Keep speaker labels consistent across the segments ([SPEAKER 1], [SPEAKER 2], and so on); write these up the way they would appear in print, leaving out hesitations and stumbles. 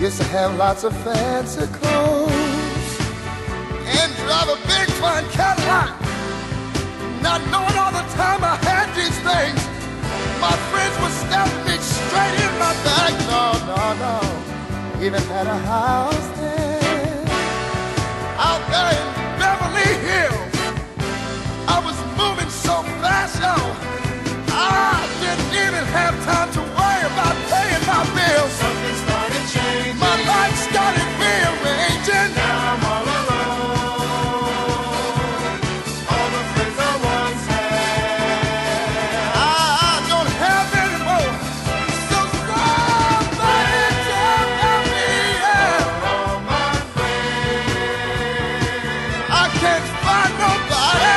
[SPEAKER 1] Used to have lots of fancy clothes and drive a big fine Cadillac. Not knowing all the time I had these things, my friends would stab me straight in my back. No, no, no. Even had a house there out there in Beverly Hills. I was moving so fast, yo, I didn't even have time to worry about paying my bills.
[SPEAKER 2] Something started changing.
[SPEAKER 1] My life started rearranging.
[SPEAKER 2] Now I'm all alone. All the friends I once had,
[SPEAKER 1] I don't have any more. So somebody tell me, yeah.
[SPEAKER 2] all my friends.
[SPEAKER 1] I can't find nobody.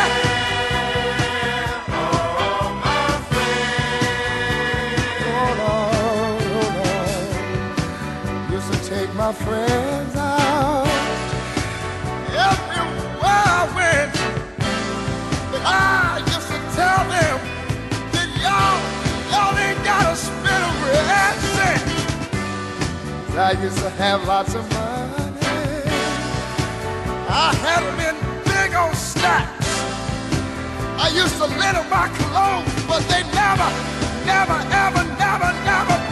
[SPEAKER 2] All my friends.
[SPEAKER 1] Oh Lord, oh Lord. Used to take my friends out everywhere I went, but I used to tell them that y'all ain't gotta spend a red cent. I used to have lots of money. I had them in big old stacks. I used to lend them my clothes, but they never, ever